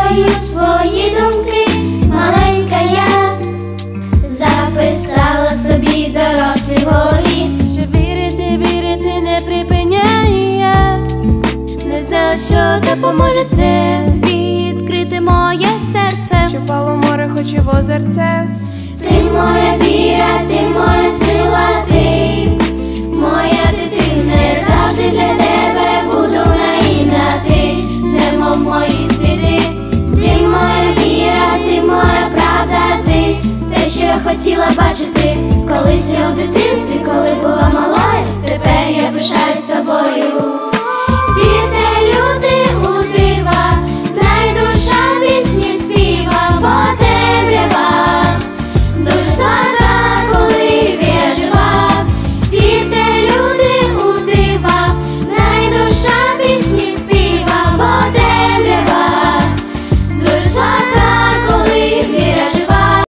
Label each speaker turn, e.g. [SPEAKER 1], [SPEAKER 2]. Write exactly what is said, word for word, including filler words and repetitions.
[SPEAKER 1] тобою свої думки, маленька я записала собі дорослі голові.
[SPEAKER 2] Що вірити, вірити не припиняє, не знала, що допоможе це відкрити моє серце,
[SPEAKER 3] що впало в море, хоч і в озерце.
[SPEAKER 1] Ти моя віра, ти моя сила, ти моя дитина, я завжди для тебе.